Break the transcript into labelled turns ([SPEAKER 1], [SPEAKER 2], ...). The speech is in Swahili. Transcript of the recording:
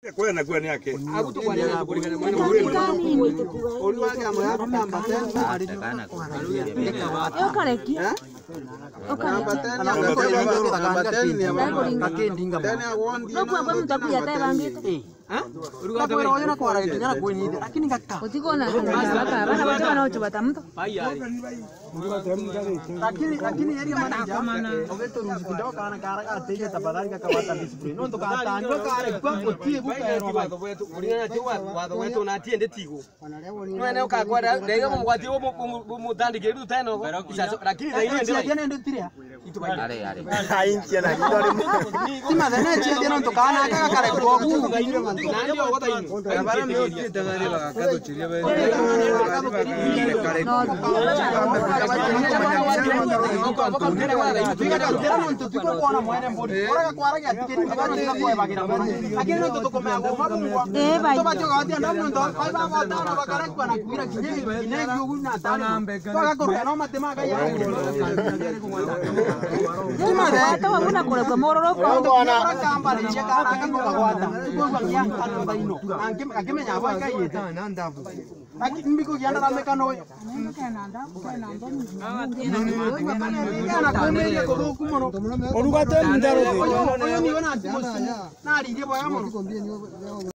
[SPEAKER 1] Kwa na kwa yake.
[SPEAKER 2] Agutu kwa nini kulikana mwana uri wake amaya kamba tena ari
[SPEAKER 3] Yo kareki.
[SPEAKER 2] kamba tena akendinga tena wondi
[SPEAKER 3] No kwa mtakuya tebangite.
[SPEAKER 2] uri wake oyona kwa rage nyara kwenyide lakini ngaka
[SPEAKER 3] Utikona baka bana bacha banaocho batamto.
[SPEAKER 2] lakini yari mana ogeto ruzi kidogo kana kara ateye tabadari kakawata discipline ndo katandwa kare kwa kotie bukero
[SPEAKER 4] watho wetu uringana ti watho wetu na tiende tigo mwene ukakwenda ndege mugwati mutandike riu teno lakini
[SPEAKER 2] thaini ndo tiria
[SPEAKER 4] are
[SPEAKER 2] aintia na ndore tima thene chie ndo kana kaka kare kwa ku gaire man
[SPEAKER 4] nandi ogota ini
[SPEAKER 2] bara me otite ngari baka chiria be Mbiko kianda na mekano we. Orugate ndaro. Oyo ni wana ati. Na ari je boya mono.